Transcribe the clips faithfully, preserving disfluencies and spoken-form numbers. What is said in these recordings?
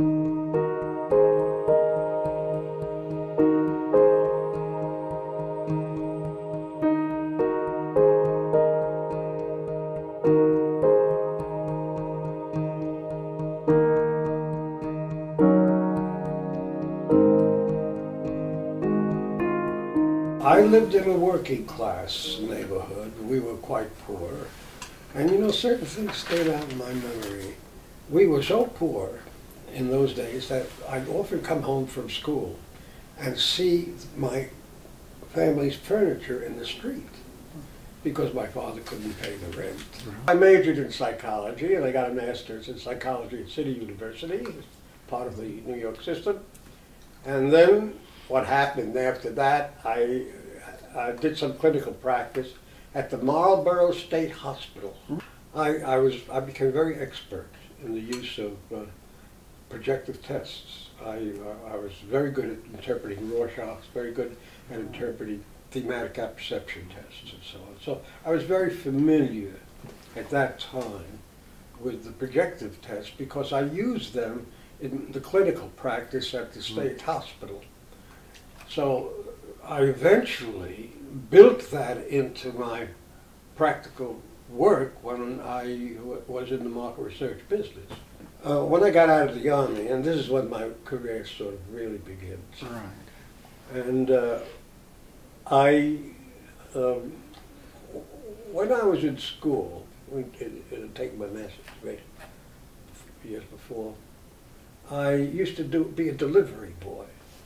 I lived in a working class neighborhood. We were quite poor. And you know, certain things stayed out in my memory. We were so poor in those days that I'd often come home from school and see my family's furniture in the street because my father couldn't pay the rent. I majored in psychology and I got a master's in psychology at City University, part of the New York system. And then what happened after that, I uh, did some clinical practice at the Marlborough State Hospital. I, I, was, I became very expert in the use of uh, projective tests. I, uh, I was very good at interpreting Rorschachs, very good at interpreting thematic apperception tests and so on. So I was very familiar at that time with the projective tests because I used them in the clinical practice at the state mm. hospital. So I eventually built that into my practical work when I w was in the market research business. Uh, when I got out of the Army, and this is when my career sort of really begins. Right. And uh, I, um, when I was in school, taking my master's degree years before, I used to do be a delivery boy.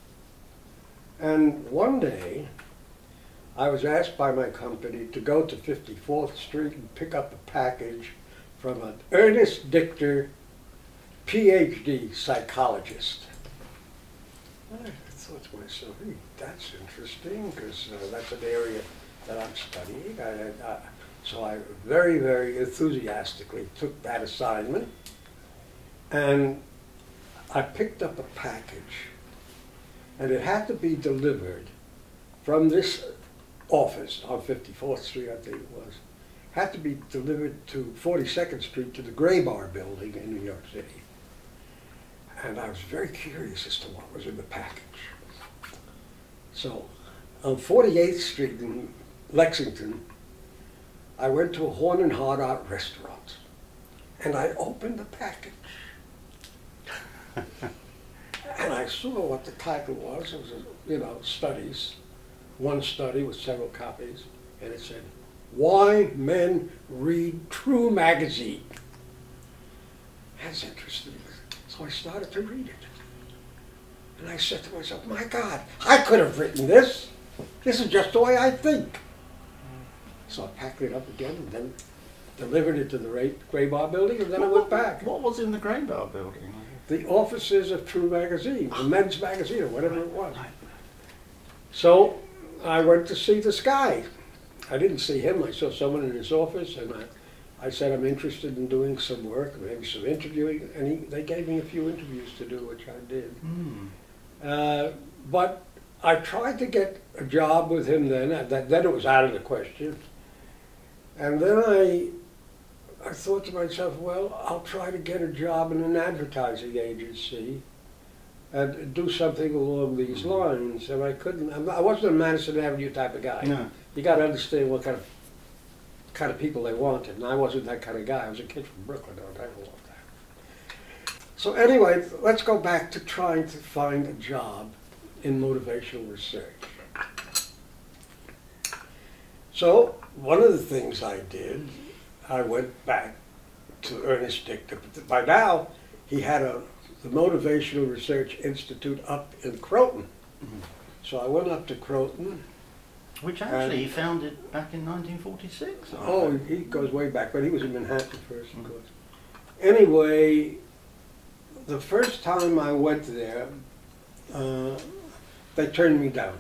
And one day, I was asked by my company to go to fifty-fourth Street and pick up a package from an Ernest Dichter, P H D psychologist. I thought to myself, hey, that's interesting, because uh, that's an area that I'm studying. I, I, so I very, very enthusiastically took that assignment, and I picked up a package, and it had to be delivered from this office on fifty-fourth Street, I think it was, had to be delivered to forty-second Street to the Gray Bar building in New York City. And I was very curious as to what was in the package. So on forty-eighth Street in Lexington, I went to a Horn and Hardart restaurant, and I opened the package. And I saw what the title was. It was, you know, studies, one study with several copies, and it said, "Why Men Read True Magazine." That's interesting. So I started to read it. And I said to myself, my God, I could have written this. This is just the way I think. So I packed it up again and then delivered it to the Gray Bar building, and then what, I went back. What was in the Gray Bar building? The offices of True Magazine, the men's magazine, or whatever it was. So I went to see this guy. I didn't see him. I saw someone in his office, and I, I said I'm interested in doing some work, maybe some interviewing, and he, they gave me a few interviews to do, which I did. Mm. Uh, but I tried to get a job with him then. That, then it was out of the question. And then I, I thought to myself, well, I'll try to get a job in an advertising agency and do something along these lines. And I couldn't, I wasn't a Madison Avenue type of guy. No. You got to understand what kind of kind of people they wanted, and I wasn't that kind of guy. I was a kid from Brooklyn. I never loved that. So anyway, let's go back to trying to find a job in motivational research. So one of the things I did, I went back to Ernest Dichter. By now, he had a the Motivational Research Institute up in Croton. Mm-hmm. So I went up to Croton. Which actually he founded back in nineteen forty-six. Oh, he goes way back, but he was in Manhattan first, of course. Anyway, the first time I went there, uh, they turned me down.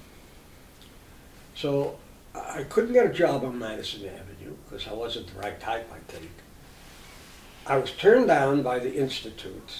So I couldn't get a job on Madison Avenue because I wasn't the right type, I think. I was turned down by the Institute.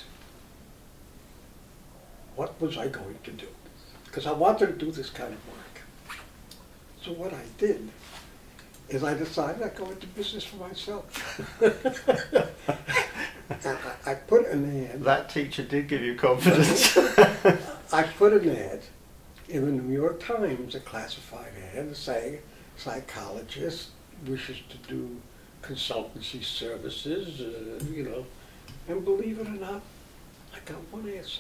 What was I going to do? Because I wanted to do this kind of work. So what I did is I decided I'd go into business for myself. I, I put put an ad. That teacher did give you confidence. I put an ad in the New York Times, a classified ad saying psychologist wishes to do consultancy services, uh, you know, and believe it or not, I got one answer.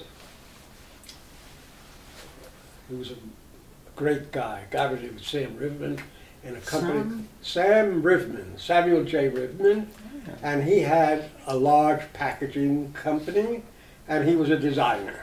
He was a great guy, a guy by the name of Sam Rivman, in a company, Sam? Sam Rivman, Samuel J. Rivman, Yeah. and he had a large packaging company, and he was a designer.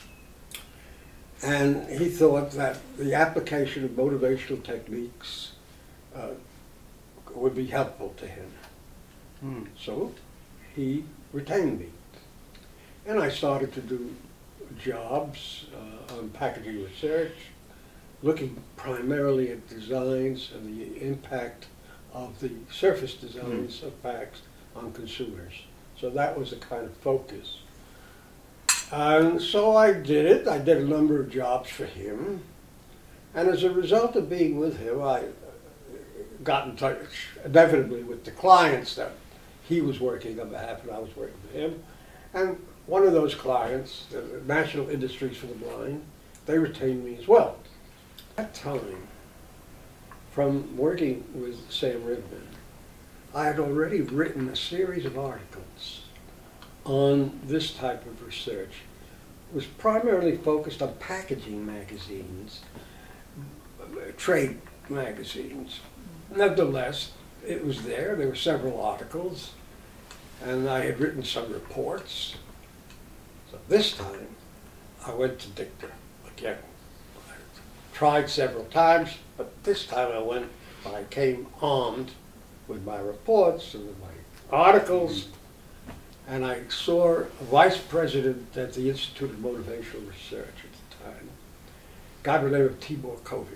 And he thought that the application of motivational techniques uh, would be helpful to him. Hmm. So he retained me. And I started to do jobs uh, on packaging research, looking primarily at designs and the impact of the surface designs mm. of packs on consumers. So that was the kind of focus. And so I did it. I did a number of jobs for him. And as a result of being with him, I got in touch inevitably with the clients that he was working on behalf and I was working for him. And one of those clients, the National Industries for the Blind, they retained me as well. At that time, from working with Sam Rivman, I had already written a series of articles on this type of research. It was primarily focused on packaging magazines, trade magazines. Nevertheless, it was there. There were several articles, and I had written some reports. So this time, I went to dicta again. I tried several times, but this time I went, I came armed with my reports and with my articles, and I saw a vice president at the Institute of Motivational Research at the time, a guy by the name of Tibor Kovic.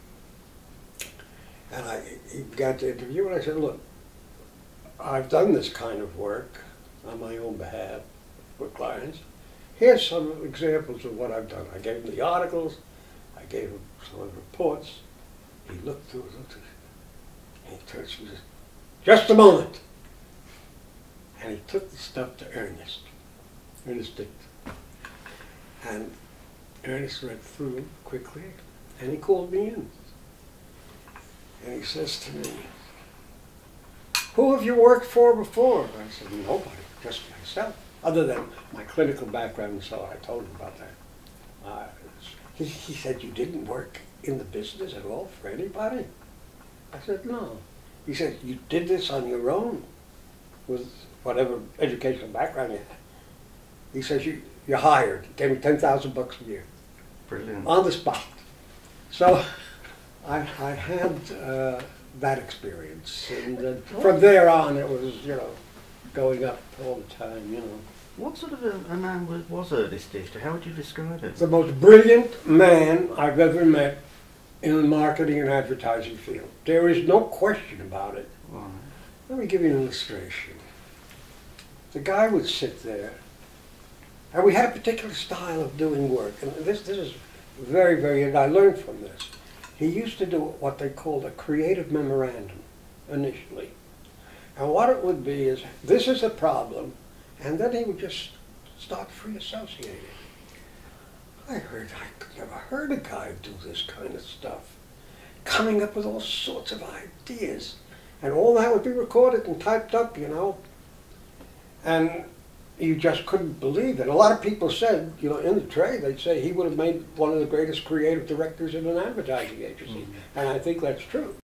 And I, he began to interview, and I said, look, I've done this kind of work on my own behalf with clients. Here's some examples of what I've done. I gave him the articles, I gave him some of the reports. He looked through it, looked at it, and he turns to me and says, just a moment. And he took the stuff to Ernest, Ernest dicta. And Ernest read through quickly, and he called me in. And he says to me, who have you worked for before? I said, nobody, just myself, other than my clinical background, and so I told him about that. Uh, he, he said, you didn't work in the business at all for anybody? I said, no. He said, you did this on your own with whatever educational background you had. He says, you, you're hired. He gave me ten thousand bucks a year. Brilliant. On the spot. So I, I had uh, that experience. And uh, from there on, it was, you know, going up all the time, you know. What sort of a, a man was, was Ernest Dicta? How would you describe it? The most brilliant man I've ever met in the marketing and advertising field. There is no question about it. Right. Let me give you an illustration. The guy would sit there, and we had a particular style of doing work, and this, this is very, very, and I learned from this. He used to do what they called a creative memorandum initially. And what it would be is, this is a problem, and then he would just start free associating. I heard, I never heard a guy do this kind of stuff. Coming up with all sorts of ideas. And all that would be recorded and typed up, you know. And you just couldn't believe it. A lot of people said, you know, in the trade, they'd say he would have made one of the greatest creative directors in an advertising agency. Mm-hmm. And I think that's true.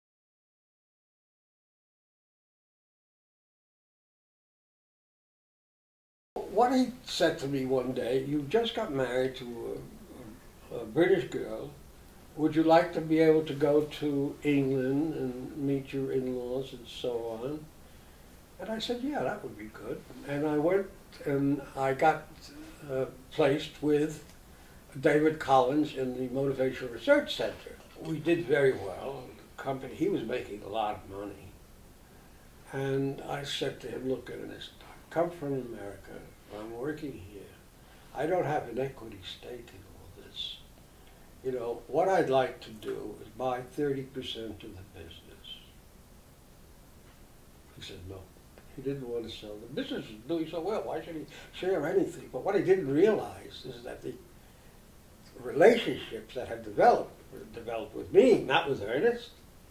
What he said to me one day, you just got married to a, a British girl. Would you like to be able to go to England and meet your in-laws and so on? And I said, yeah, that would be good. And I went and I got uh, placed with David Collins in the Motivational Research Center. We did very well. The company, he was making a lot of money. And I said to him, look, Ernest, I come from America. I'm working here. I don't have an equity stake in all this. You know, what I'd like to do is buy thirty percent of the business. He said, no. He didn't want to sell. The business was doing so well. Why should he share anything? But what he didn't realize is that the relationships that had developed were developed with me, not with Ernest.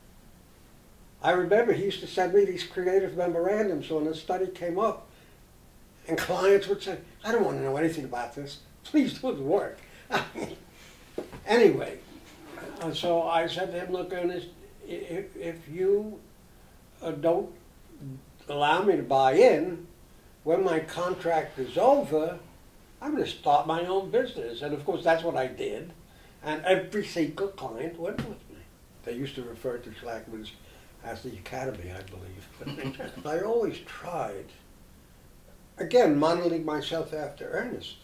I remember he used to send me these creative memorandums when a study came up, and clients would say, I don't want to know anything about this. Please do the work. Anyway, uh, so I said to him, look, Ernest, if, if you uh, don't allow me to buy in, when my contract is over, I'm going to start my own business. And of course, that's what I did. And every single client went with me. They used to refer to Schlackman's as the academy, I believe. I always tried, again, modeling myself after Ernest,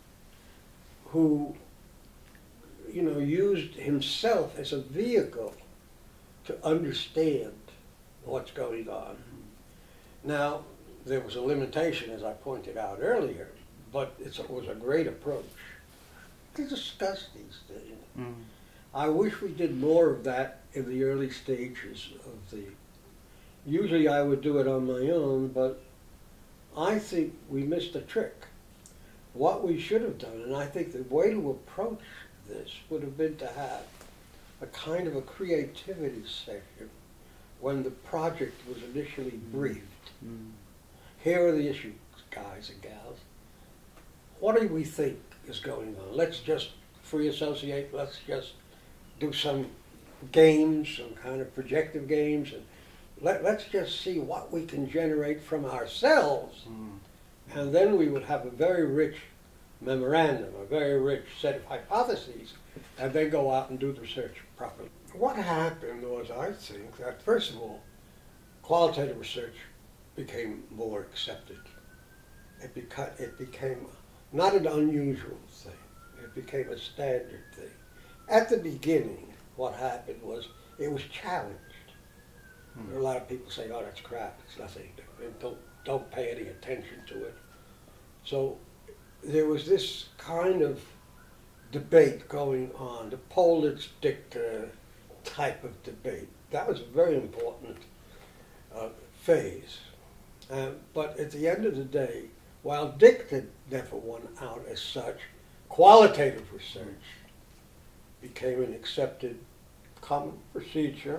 who, you know, used himself as a vehicle to understand what's going on. Now, there was a limitation, as I pointed out earlier, but it's, it was a great approach to discuss these things. Mm. I wish we did more of that in the early stages of the... Usually I would do it on my own, but I think we missed a trick. What we should have done, and I think the way to approach this would have been to have a kind of a creativity session when the project was initially briefed. Mm. Here are the issues, guys and gals. What do we think is going on? Let's just free associate, let's just do some games, some kind of projective games, and let, let's just see what we can generate from ourselves. Mm. And then we would have a very rich memorandum, a very rich set of hypotheses, and then go out and do the research properly. What happened was, I think, that first of all, qualitative research became more accepted. It, beca it became not an unusual thing. It became a standard thing. At the beginning, what happened was it was challenged. Hmm. There were a lot of people saying, oh, that's crap, it's nothing, don't, don't pay any attention to it. So there was this kind of debate going on, the Politz dicta type of debate. That was a very important uh, phase. Uh, but at the end of the day, while dicta never won out as such, qualitative research became an accepted common procedure,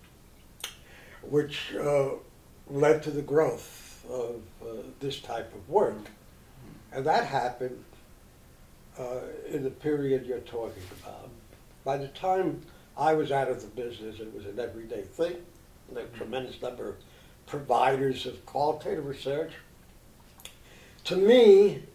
which uh, led to the growth of uh, this type of work. And that happened uh, in the period you're talking about. By the time I was out of the business, it was an everyday thing. There were a tremendous number of providers of qualitative research. To me,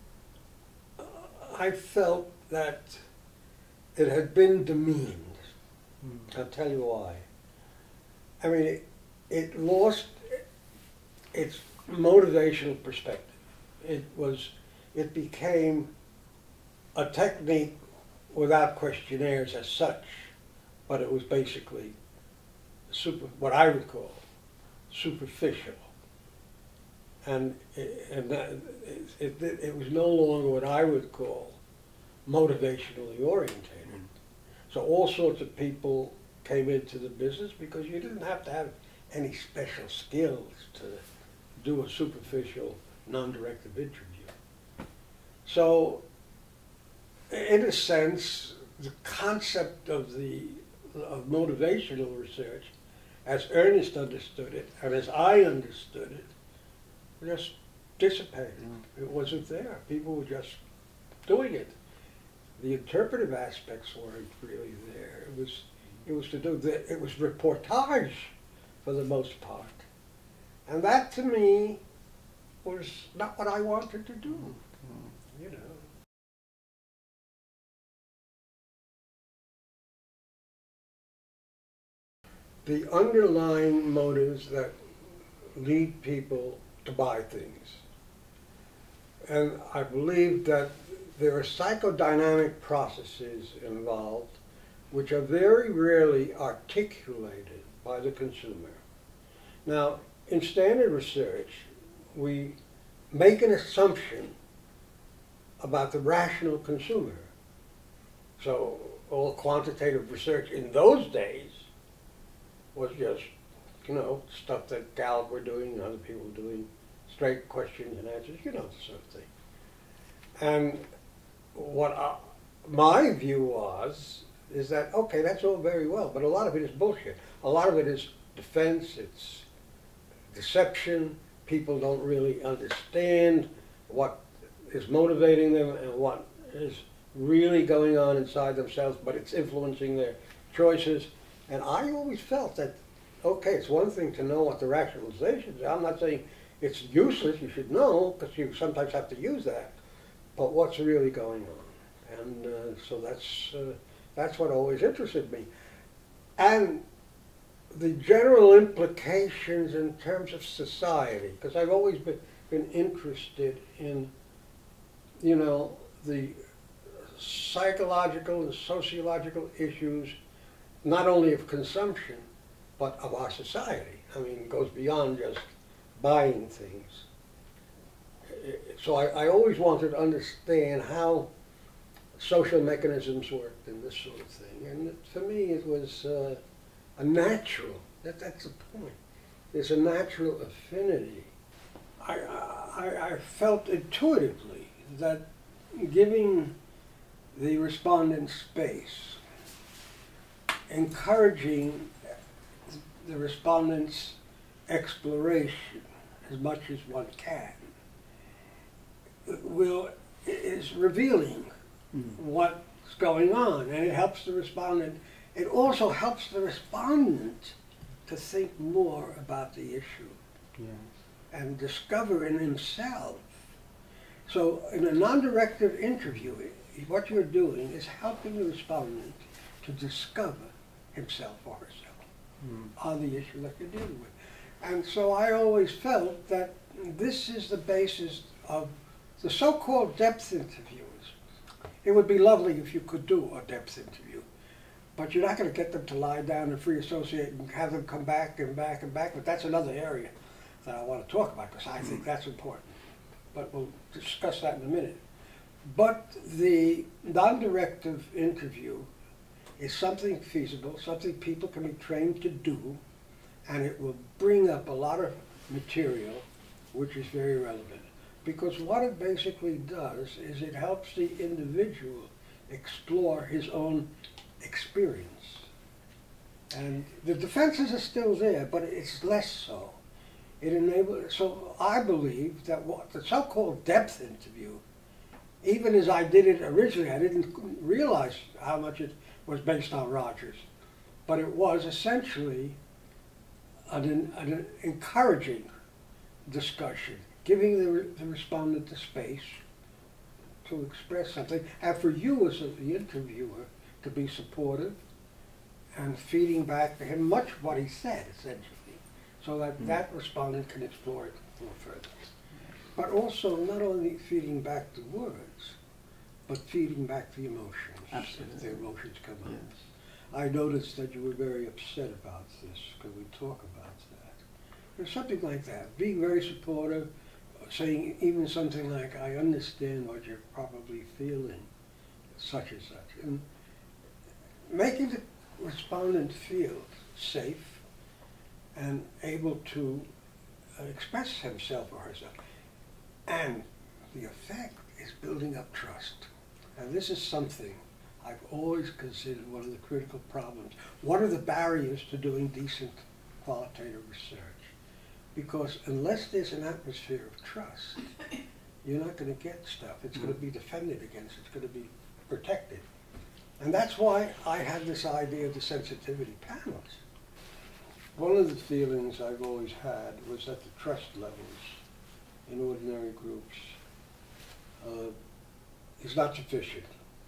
I felt that it had been demeaned. Mm. I'll tell you why. I mean, it, it lost its motivational perspective. It was, it became a technique without questionnaires as such, but it was basically super, what I would call superficial. And, it, and that, it, it, it was no longer what I would call motivationally orientated. So all sorts of people came into the business because you didn't have to have any special skills to do a superficial, non-directive interview. So, in a sense, the concept of the of motivational research, as Ernest understood it, and as I understood it, just dissipated. Mm. It wasn't there. People were just doing it. The interpretive aspects weren't really there. It was, it was to do the, it was reportage for the most part, and that to me was not what I wanted to do. Mm. You know. The underlying motives that lead people to buy things. And I believe that there are psychodynamic processes involved which are very rarely articulated by the consumer. Now, in standard research, we make an assumption about the rational consumer. So all quantitative research in those days was just you know, stuff that Gallup were doing and other people were doing, straight questions and answers, you know, the sort of thing. And what I, my view was, is that, okay, that's all very well, but a lot of it is bullshit. A lot of it is defense, it's deception, people don't really understand what is motivating them and what is really going on inside themselves, but it's influencing their choices. And I always felt that, okay, it's one thing to know what the rationalizations are. I'm not saying it's useless, you should know, because you sometimes have to use that, but what's really going on? And uh, so that's, uh, that's what always interested me. And the general implications in terms of society, because I've always been, been interested in, you know, the psychological and sociological issues, not only of consumption, but of our society. I mean, it goes beyond just buying things. So I, I always wanted to understand how social mechanisms worked and this sort of thing. And for me, it was uh, a natural, that, that's the point. There's a natural affinity. I, I, I felt intuitively that giving the respondent space, encouraging the respondent's exploration as much as one can, will, is revealing mm. what's going on, and it helps the respondent. It also helps the respondent to think more about the issue yes. and discover in himself. So in a non-directive interview, what you're doing is helping the respondent to discover himself or herself mm. on the issue that you're dealing with. And so I always felt that this is the basis of the so-called depth interviews. It would be lovely if you could do a depth interview, but you're not going to get them to lie down and free associate and have them come back and back and back, but that's another area that I want to talk about because I think that's important. But we'll discuss that in a minute. But the non-directive interview is something feasible, something people can be trained to do, and it will bring up a lot of material which is very relevant. Because what it basically does is it helps the individual explore his own experience. And the defenses are still there, but it's less so. It enables, so I believe that what the so-called depth interview, even as I did it originally, I didn't realize how much it was based on Rogers, but it was essentially an, an encouraging discussion, giving the, the respondent the space to express something, and for you as a, the interviewer to be supportive and feeding back to him much of what he said, essentially, so that mm. that respondent can explore it more further. But also not only feeding back the words, but feeding back the emotions. Absolutely. If the emotions come up. Yes. I noticed that you were very upset about this. Could we talk about that? There's something like that. Being very supportive, saying even something like, I understand what you're probably feeling, such and such. And making the respondent feel safe and able to uh, express himself or herself. And the effect is building up trust. And this is something I've always considered one of the critical problems. What are the barriers to doing decent qualitative research? Because unless there's an atmosphere of trust, you're not going to get stuff. It's going to be defended against. It's going to be protected. And that's why I had this idea of the sensitivity panels. One of the feelings I've always had was that the trust levels in ordinary groups uh, is not sufficient.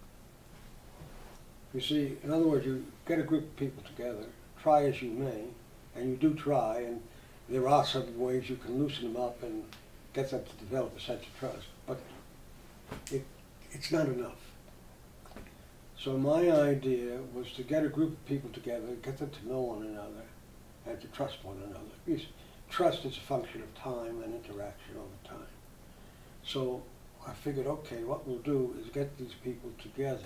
You see, in other words, you get a group of people together, try as you may, and you do try, and there are some ways you can loosen them up and get them to develop a sense of trust, but it, it's not enough. So my idea was to get a group of people together, get them to know one another, and to trust one another. Because trust is a function of time and interaction over time. So I figured, okay, what we'll do is get these people together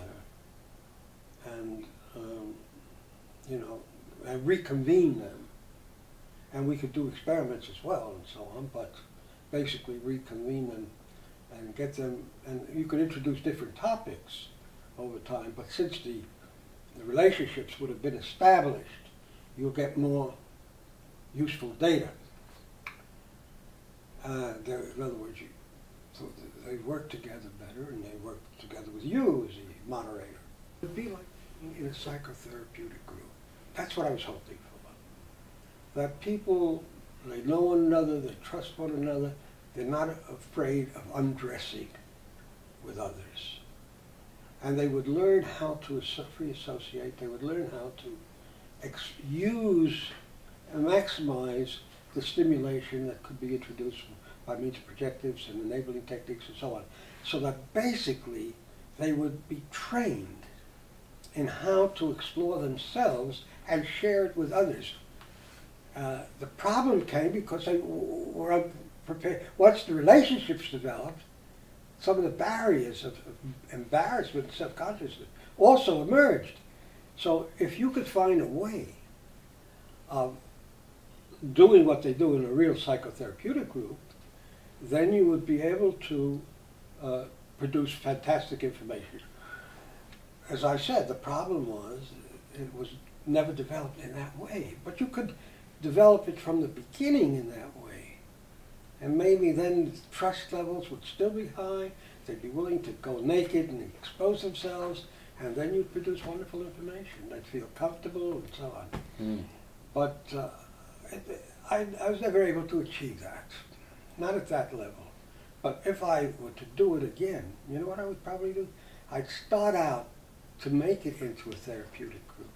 and, um, you know, and reconvene them and we could do experiments as well and so on, but basically reconvene them and get them, and you could introduce different topics over time, but since the, the relationships would have been established, you'll get more useful data. Uh, in other words, you, so they work together better, and they work together with you as the moderator. It would be like in a psychotherapeutic group. That's what I was hoping for. That people, they know one another, they trust one another, they're not afraid of undressing with others. And they would learn how to free associate, they would learn how to ex use and maximize the stimulation that could be introduced by means of projectives and enabling techniques and so on. So that basically they would be trained in how to explore themselves and share it with others. Uh, the problem came because they were unprepared. Once the relationships developed, some of the barriers of, of embarrassment and self-consciousness also emerged. So if you could find a way of doing what they do in a real psychotherapeutic group, then you would be able to uh, produce fantastic information. As I said, the problem was it was never developed in that way. But you could develop it from the beginning in that way. And maybe then trust levels would still be high. They'd be willing to go naked and expose themselves. And then you'd produce wonderful information. They'd feel comfortable and so on. Mm. But uh, I, I was never able to achieve that. Not at that level. But if I were to do it again, you know what I would probably do? I'd start out to make it into a therapeutic group.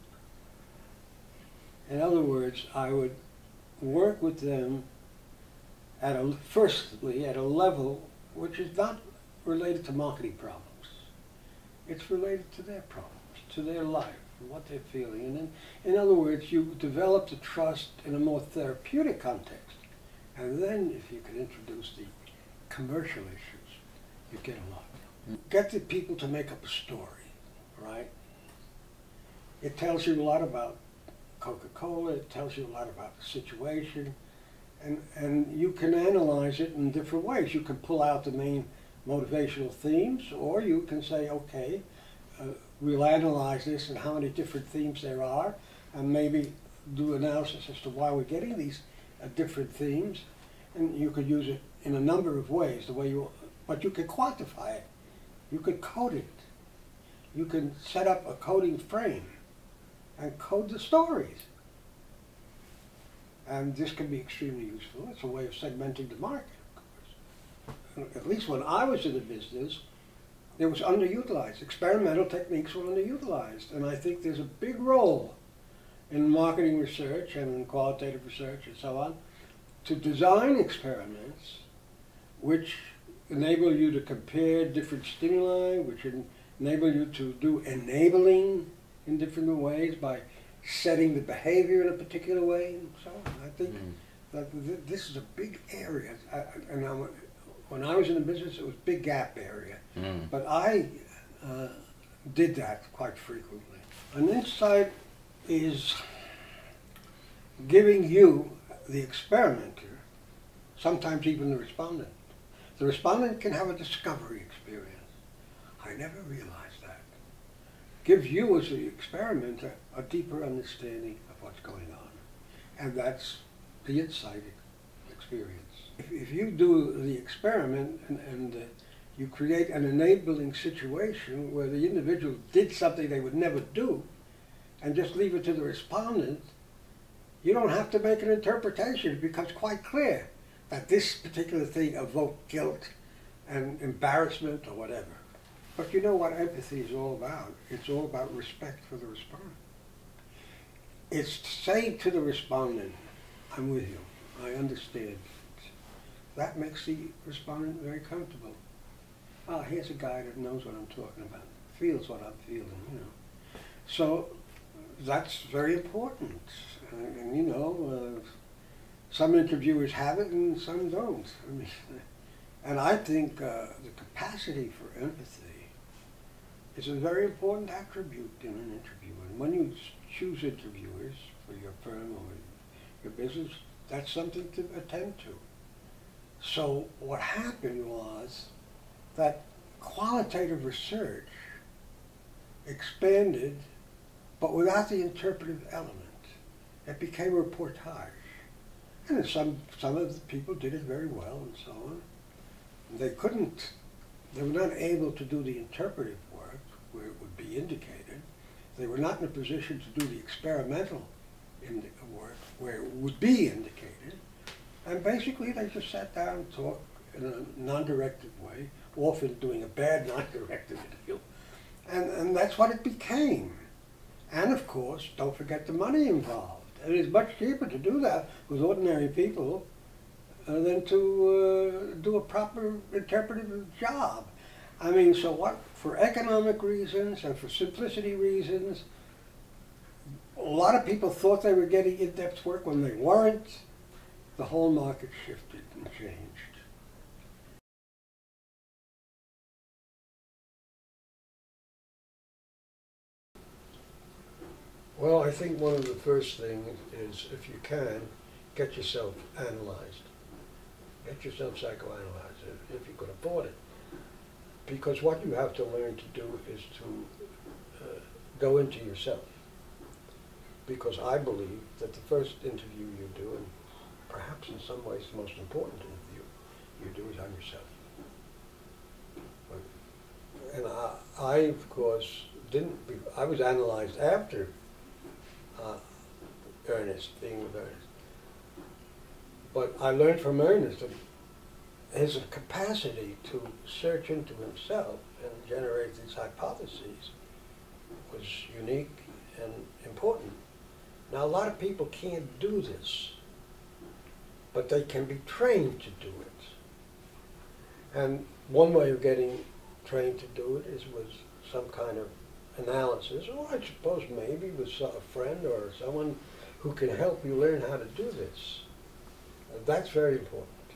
In other words, I would work with them at a, firstly at a level which is not related to marketing problems. It's related to their problems, to their life, and what they're feeling. And in, in other words, you develop the trust in a more therapeutic context. And then if you can introduce the commercial issues, you get a lot. Get the people to make up a story. Right? It tells you a lot about Coca-Cola, it tells you a lot about the situation, and, and you can analyze it in different ways. You can pull out the main motivational themes, or you can say, okay, uh, we'll analyze this and how many different themes there are, and maybe do analysis as to why we're getting these uh, different themes, and you could use it in a number of ways, the way you, but you could quantify it, you could code it. You can set up a coding frame and code the stories. And this can be extremely useful. It's a way of segmenting the market, of course. At least when I was in the business, it was underutilized. Experimental techniques were underutilized. And I think there's a big role in marketing research and in qualitative research and so on to design experiments which enable you to compare different stimuli, which in, enable you to do enabling in different ways by setting the behavior in a particular way and so on. I think mm. that th this is a big area. I, and I, when I was in the business, it was a big gap area. Mm. But I uh, did that quite frequently. An insight is giving you, the experimenter, sometimes even the respondent. The respondent can have a discovery experience. I never realized that. Gives you as the experimenter a deeper understanding of what's going on. And that's the insight experience. If, if you do the experiment and, and uh, you create an enabling situation where the individual did something they would never do and just leave it to the respondent, you don't have to make an interpretation. It becomes quite clear that this particular thing evoked guilt and embarrassment or whatever. But you know what empathy is all about? It's all about respect for the respondent. It's saying to the respondent, I'm with you, I understand. That makes the respondent very comfortable. Ah, here's a guy that knows what I'm talking about, feels what I'm feeling, you know. So that's very important. And, and you know, uh, some interviewers have it and some don't. I mean, and I think uh, the capacity for empathy is a very important attribute in an interview. And when you choose interviewers for your firm or your business, That's something to attend to. So what happened was that qualitative research expanded, but without the interpretive element. It became a reportage. And some, some of the people did it very well and so on. They couldn't, they were not able to do the interpretive work where it would be indicated. They were not in a position to do the experimental indi- work where it would be indicated. And basically they just sat down and talked in a non-directed way, often doing a bad non-directed interview. And, and that's what it became. And of course, don't forget the money involved. It is much cheaper to do that with ordinary people uh, than to uh, do a proper interpretive job. I mean, so what, for economic reasons and for simplicity reasons, a lot of people thought they were getting in-depth work when they weren't. The whole market shifted and changed. Well, I think one of the first things is, if you can, get yourself analyzed. Get yourself psychoanalyzed, if, if you could afford it. Because what you have to learn to do is to uh, go into yourself. Because I believe that the first interview you do, and perhaps in some ways the most important interview you do, is on yourself. And I, I of course, didn't, I was analyzed after Uh, Ernest, being with Ernest. But I learned from Ernest that his capacity to search into himself and generate these hypotheses was unique and important. Now, a lot of people can't do this, but they can be trained to do it. And one way of getting trained to do it is with some kind of analysis, or I suppose maybe with a friend or someone who can help you learn how to do this. Uh, that's very important.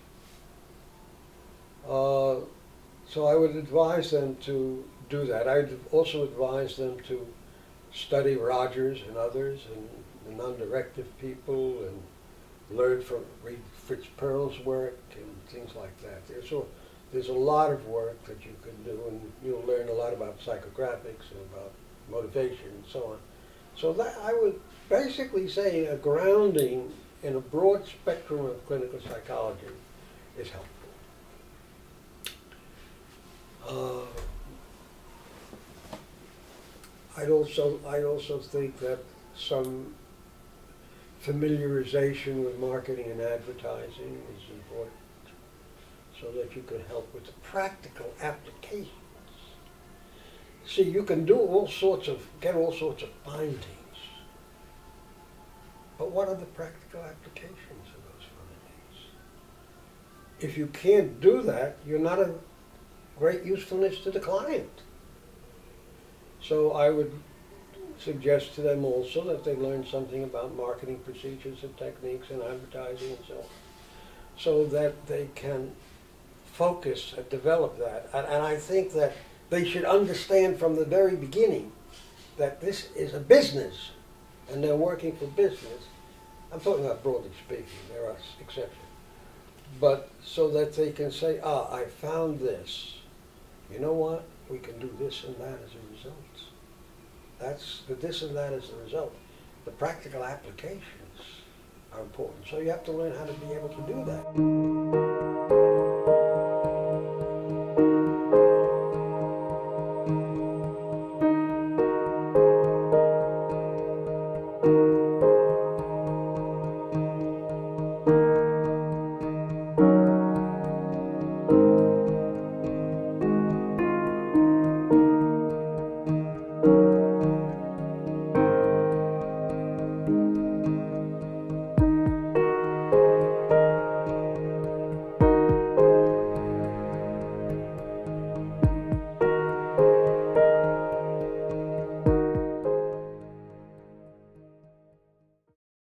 Uh, so I would advise them to do that. I'd also advise them to study Rogers and others and the non-directive people and learn from, read Fritz Perl's work and things like that. There's a, there's a lot of work that you can do, and you'll learn a lot about psychographics and about motivation and so on. So that, I would basically say, a grounding in a broad spectrum of clinical psychology is helpful. Uh, I'd also, I'd also think that some familiarization with marketing and advertising is important, so that you can help with the practical applications. See, you can do all sorts of, get all sorts of findings, but what are the practical applications of those findings? If you can't do that, you're not of great usefulness to the client. So I would suggest to them also that they learn something about marketing procedures and techniques and advertising and so on, so that they can focus and develop that. And, and I think that they should understand from the very beginning that this is a business and they're working for business. I'm talking about broadly speaking, there are exceptions. But so that they can say, ah, I found this. You know what? We can do this and that as a result. That's the this and that as the result. The practical applications are important. So you have to learn how to be able to do that.